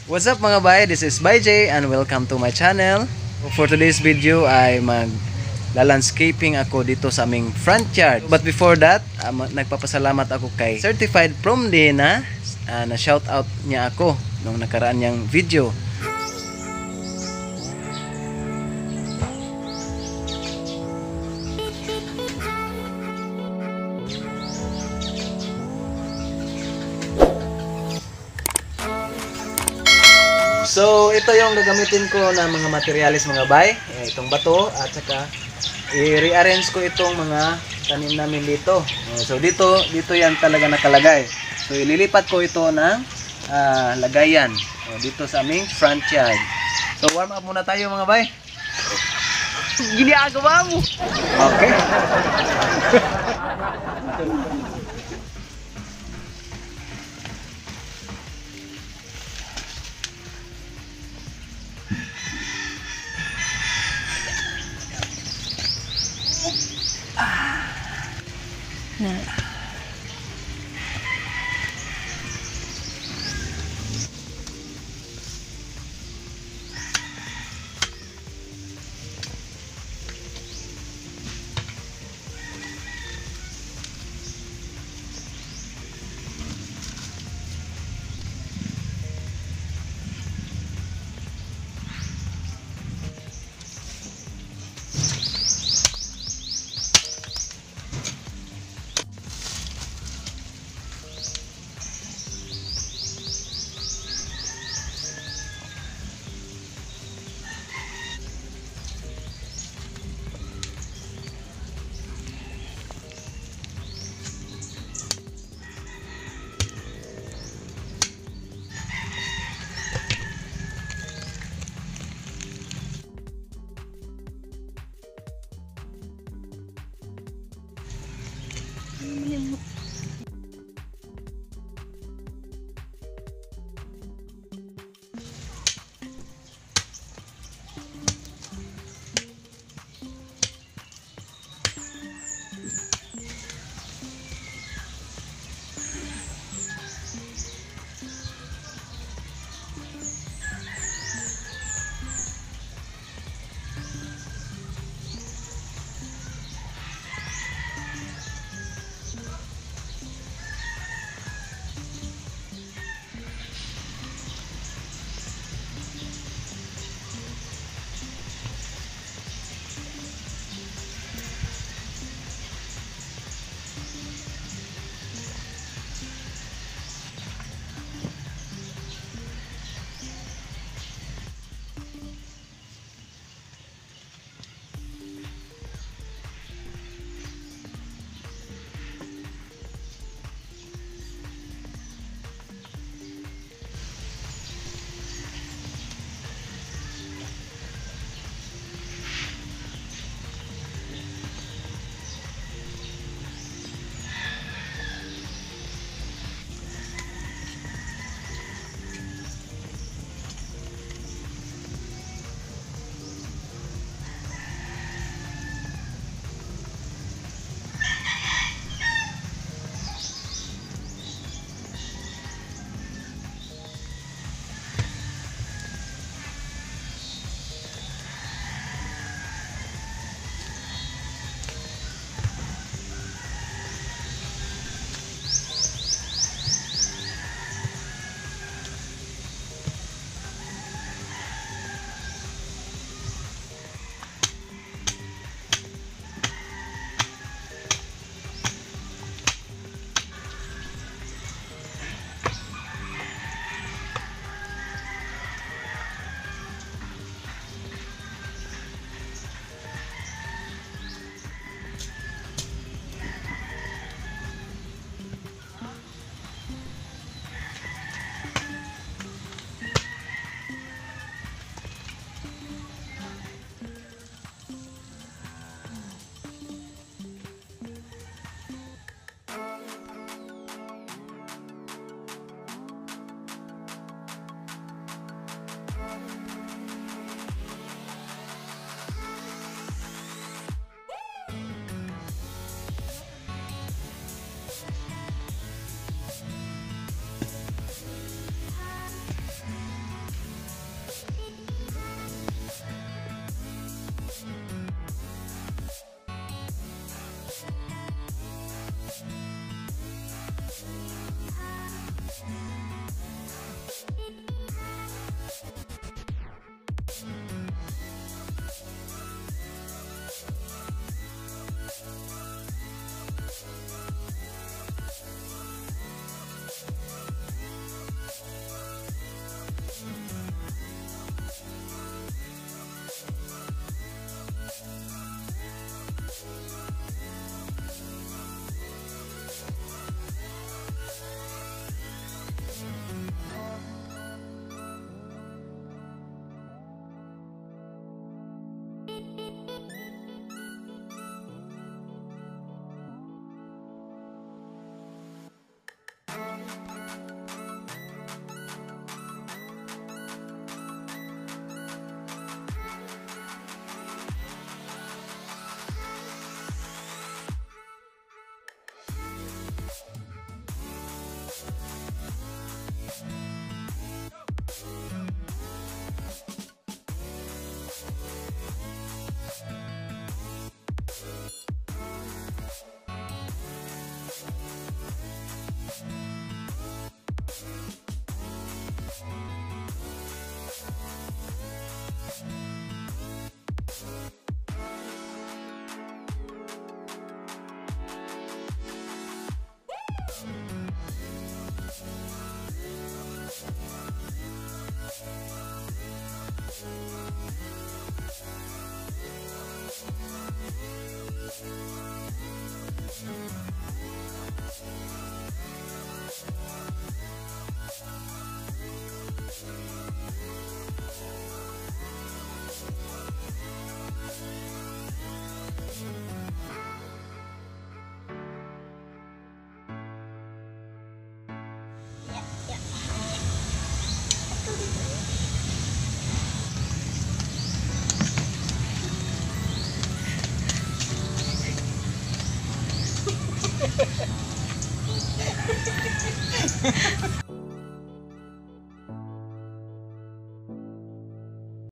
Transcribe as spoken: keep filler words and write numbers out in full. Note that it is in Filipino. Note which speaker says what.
Speaker 1: What's up mga bay? This is Bay J and welcome to my channel. For today's video ay mag landscaping ako dito sa aming front yard. But before that, um, nagpapasalamat ako kay Certified From Dena uh, na shout out niya ako nung nakaraan niyang video. So, ito yung gagamitin ko na mga materialis mga bay. Itong bato at saka i-rearrange ko itong mga tanim namin dito. So, dito dito yan talaga nakalagay. So, ililipat ko ito ng uh, lagayan dito sa aming front yard. So, warm up muna tayo mga bay.
Speaker 2: Ginagawa mo.
Speaker 1: Okay.
Speaker 2: Na.